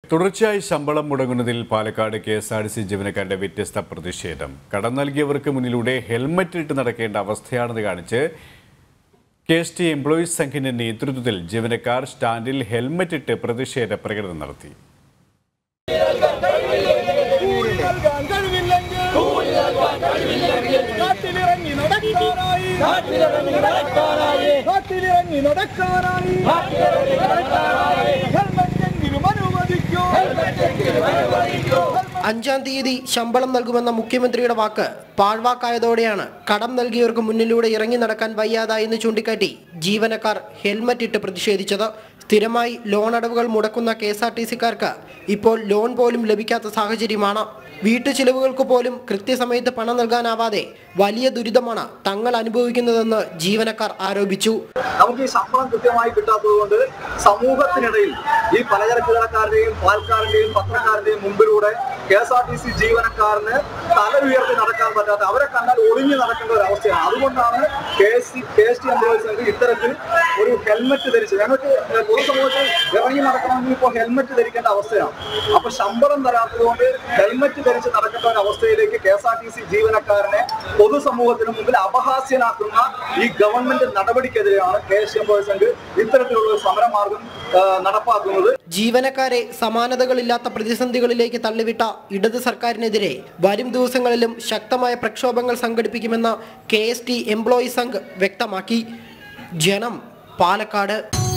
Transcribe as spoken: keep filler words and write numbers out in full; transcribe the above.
തുടർച്ചയായി ശമ്പളം മുടങ്ങുന്നതിൽ Palakkad K S R T C ജീവനക്കാരുടെ വ്യത്യസ്ത പ്രതിഷേധം. കടം നൽകിയവർക്ക് മുന്നിലൂടെ ഹെൽമറ്റ് ഇട്ട് നടക്കേണ്ട അവസ്ഥയാണെന്ന് കാണിച്ച് കെ എസ് ടി എംപ്ലോയീസ് സംഘിന്റെ നേതൃത്വത്തിൽ ജീവനക്കാർ സ്റ്റാൻഡിൽ ഹെൽമറ്റ് ഇട്ട് പ്രതിഷേധ പ്രകടനം നടത്തി. അഞ്ചാം തീയതി ശമ്പളം നൽകുമെന്ന മുഖ്യമന്ത്രിയുടെ വാക്ക് പാഴ്വാക്കായതോടെയാണ് കടം നൽകിയവർക്ക് മുന്നിലൂടെ ഇറങ്ങി നടക്കാൻ വയ്യാതായെന്ന് ചൂണ്ടിക്കാട്ടി ജീവനക്കാർ ഹെൽമറ്റ് ഇട്ട് പ്രതിഷേധിച്ചത്. സ്ഥിരമായി ലോൺ അടവുകൾ മുടക്കുന്ന കെ എസ് ആർ ടി സിക്കാർക്ക് ഇപ്പോൾ ലോൺ പോലും ലഭിക്കാത്ത സാഹചര്യമാണ്. വീട്ടു ചിലവുകൾക്ക് പോലും കൃത്യസമയത്ത് പണം നൽകാനാവാതെ വലിയ ദുരിതമാണ് തങ്ങൾ അനുഭവിക്കുന്നതെന്ന് ജീവനക്കാർ ആരോപിച്ചു. നമുക്ക് ഈ ശമ്പളം കൃത്യമായി കിട്ടാത്തതുകൊണ്ട് സമൂഹത്തിനിടയിൽ ഈ പലചരക്ക് കടക്കാരുടെയും പാൽക്കാരന്റെയും പത്രക്കാരന്റെയും മുമ്പിലൂടെ K S R T C ജീവനക്കാരന് തല ഉയർത്തി നടക്കാൻ പറ്റാത്ത, അവരെ കണ്ടാൽ ഒളിഞ്ഞു നടക്കേണ്ട ഒരു അവസ്ഥയാണ്. അതുകൊണ്ടാണ് K S C K S T employees Sangham ഇത്തരത്തിൽ ഒരു ഹെൽമറ്റ് ധരിച്ച് ഞങ്ങൾക്ക് പൊതുസമൂഹത്തിൽ ഇറങ്ങി നടക്കണമെങ്കിൽ ഇപ്പോൾ ഹെൽമറ്റ് ധരിക്കേണ്ട അവസ്ഥയാണ്. അപ്പൊ ശമ്പളം തരാത്തത് കൊണ്ട് ഹെൽമറ്റ് ധരിച്ച് നടക്കേണ്ട ഒരു അവസ്ഥയിലേക്ക് K S R T C ജീവനക്കാരനെ പൊതുസമൂഹത്തിന് മുമ്പിൽ അപഹാസ്യനാക്കുന്ന ഈ ഗവൺമെന്റ് നടപടിക്കെതിരെയാണ് K S T employees Sangham ഇത്തരത്തിലുള്ള ഒരു സമരമാർഗം നടപ്പാക്കുന്നത്. ജീവനക്കാരെ സമാനതകളില്ലാത്ത പ്രതിസന്ധികളിലേക്ക് തള്ളിവിട്ട ഇടത് സർക്കാരിനെതിരെ വരും ദിവസങ്ങളിലും ശക്തമായ പ്രക്ഷോഭങ്ങൾ സംഘടിപ്പിക്കുമെന്ന് K S T employees Sangh വ്യക്തമാക്കി. ജനം, പാലക്കാട്.